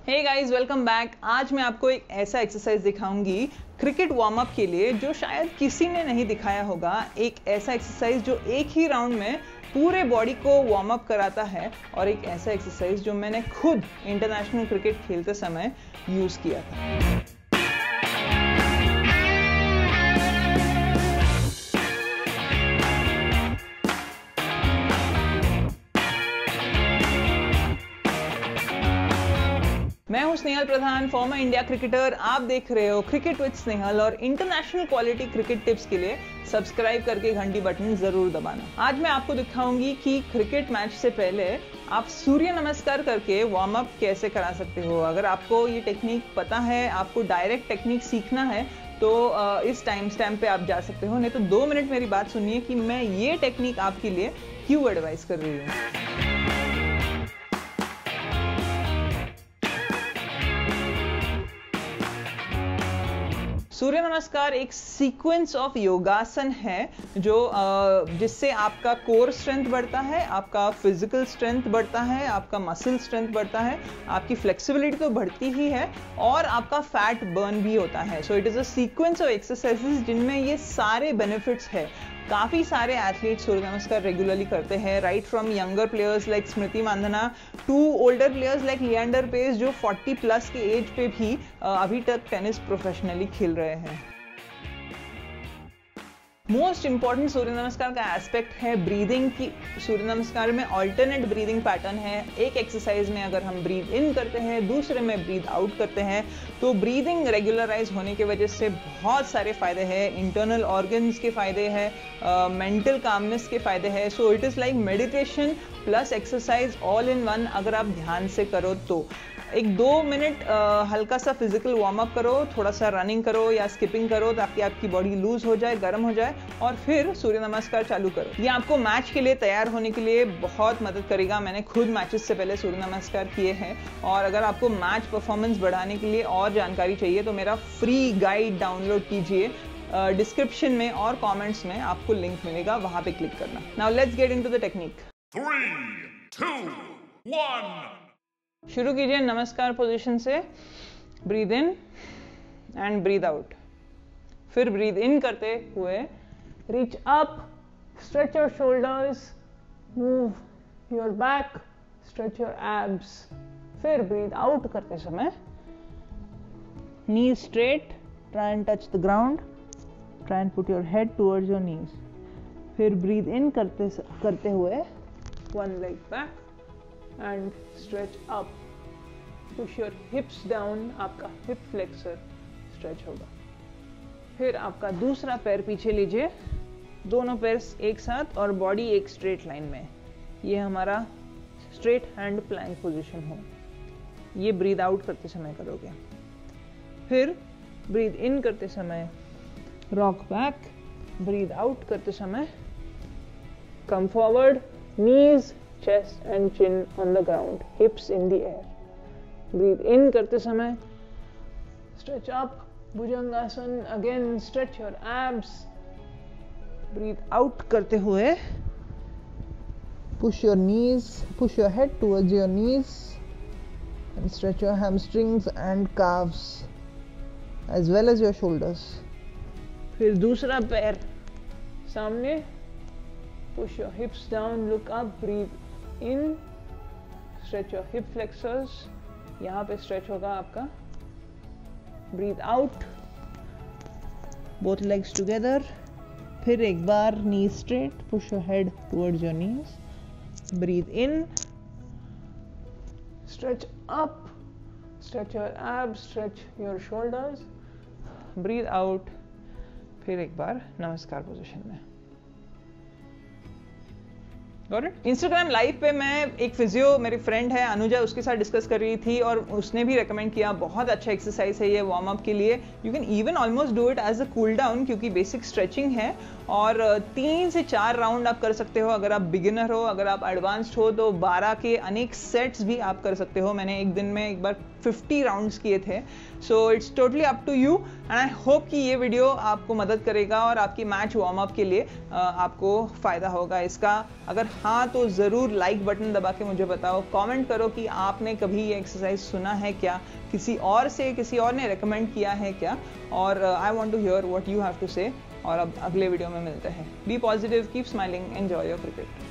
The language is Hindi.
Hey guys, welcome back. आज मैं आपको एक ऐसा एक्सरसाइज दिखाऊंगी क्रिकेट वार्म अप के लिए जो शायद किसी ने नहीं दिखाया होगा। एक ऐसा एक्सरसाइज जो एक ही राउंड में पूरे बॉडी को वार्म अप कराता है और एक ऐसा एक्सरसाइज जो मैंने खुद इंटरनेशनल क्रिकेट खेलते समय यूज किया था। मैं हूं Snehal Pradhan, former India cricketer. आप देख रहे हो क्रिकेट विद स्नेहल और इंटरनेशनल क्वालिटी क्रिकेट टिप्स के लिए सब्सक्राइब करके घंटी बटन जरूर दबाना। आज मैं आपको दिखाऊंगी कि क्रिकेट मैच से पहले आप सूर्य नमस्कार करके वार्म अप कैसे करा सकते हो। अगर आपको ये टेक्निक पता है, आपको डायरेक्ट टेक्निक सीखना है तो इस टाइम स्टैम्प पे आप जा सकते हो, नहीं तो 2 मिनट मेरी बात सुनिए कि मैं ये टेक्निक आपके लिए क्यों एडवाइस कर रही हूँ। सूर्य नमस्कार एक सीक्वेंस ऑफ योगासन है जो जिससे आपका कोर स्ट्रेंथ बढ़ता है, आपका फिजिकल स्ट्रेंथ बढ़ता है, आपका मसल स्ट्रेंथ बढ़ता है, आपकी फ्लेक्सिबिलिटी तो बढ़ती ही है और आपका फैट बर्न भी होता है। So it is a sequence of exercises जिनमें ये सारे बेनिफिट्स है। काफ़ी सारे एथलीट्स सूर्य नमस्कार रेगुलरली करते हैं, right from younger players like Smriti Mandhana to older players like Leander Paes जो 40 प्लस के एज पे भी अभी तक टेनिस प्रोफेशनली खेल रहे हैं। मोस्ट इंपॉर्टेंट सूर्य नमस्कार का एस्पेक्ट है ब्रीदिंग की। सूर्य नमस्कार में ऑल्टरनेट ब्रीदिंग पैटर्न है। एक एक्सरसाइज में अगर हम ब्रीद इन करते हैं, दूसरे में ब्रीद आउट करते हैं, तो ब्रीदिंग रेगुलराइज होने की वजह से बहुत सारे फायदे हैं। इंटरनल ऑर्गन्स के फायदे हैं, मेंटल कामनेस के फायदे हैं। So it is like meditation plus exercise all in one अगर आप ध्यान से करो तो। एक 2 मिनट हल्का सा फिजिकल वार्म अप करो, थोड़ा सा रनिंग करो या स्किपिंग करो ताकि आपकी बॉडी लूज हो जाए, गर्म हो जाए, और फिर सूर्य नमस्कार चालू करो। ये आपको मैच के लिए तैयार होने के लिए बहुत मदद करेगा। मैंने खुद मैचेस से पहले सूर्य नमस्कार किए हैं और अगर आपको मैच परफॉर्मेंस बढ़ाने के लिए और जानकारी चाहिए तो मेरा फ्री गाइड डाउनलोड कीजिए। डिस्क्रिप्शन में और कमेंट्स में आपको लिंक मिलेगा, वहां पे क्लिक करना। Now let's get into the technique. 3, 2, 1 शुरू कीजिए नमस्कार पोजीशन से। Breathe in and breathe out. फिर ब्रीद इन करते हुए reach up, stretch your shoulders, move your back, stretch your abs. फिर ब्रीद आउट करते समय knees straight, try and touch the ground, try and put your head towards your knees. फिर ब्रीद इन करते हुए one leg back and stretch up, push your hips down, आपका hip flexor stretch होगा। फिर आपका दूसरा पैर पीछे लीजिए, दोनों पैर एक साथ और बॉडी एक स्ट्रेट लाइन में। ये हमारा स्ट्रेट हैंड प्लैंक पोजीशन हो। ये ब्रीद आउट करते समय करोगे। फिर ब्रीद इन करते समय रॉक बैक, ब्रीद आउट करते समय come forward, knees, chest and chin on the ground, hips in the air. Breathe in करते समय stretch up, bhujangasana, again stretch your abs. Breathe out करते हुए push your knees, push your head towards your knees and stretch your hamstrings and calves as well as your shoulders. फिर दूसरा पैर सामने, push your hips down, look up, breathe in, stretch your hip flexors, यहाँ पे stretch होगा आपका। Breathe out, both legs together. फिर एक बार knees straight, push your head towards your knees, breathe in, stretch up, stretch your abs, stretch your shoulders, breathe out, फिर एक बार नमस्कार पोजीशन में। इंस्टाग्राम लाइव पे मैं एक फिजियो, मेरी फ्रेंड है अनुजा, उसके साथ डिस्कस कर रही थी और उसने भी रेकमेंड किया बहुत अच्छा एक्सरसाइज है ये वार्म अप के लिए। You can even almost do it as a cool down क्योंकि बेसिक स्ट्रेचिंग है और 3 से 4 राउंड आप कर सकते हो। अगर आप बिगिनर हो, अगर आप एडवांस्ड हो तो 12 के अनेक सेट्स भी आप कर सकते हो। मैंने एक दिन में एक बार 50 राउंड्स किए थे. So it's totally up to you and I hope कि ये वीडियो आपको मदद करेगा और आपकी मैच वार्म अप के लिए आपको फ़ायदा होगा इसका. अगर हाँ तो ज़रूर लाइक बटन दबा के मुझे बताओ, कमेंट करो कि आपने कभी ये एक्सरसाइज सुना है क्या, किसी और ने रेकमेंड किया है क्या, और I want to hear what you have to say. और अब अगले वीडियो में मिलते हैं. Be positive, keep smiling, enjoy your cricket.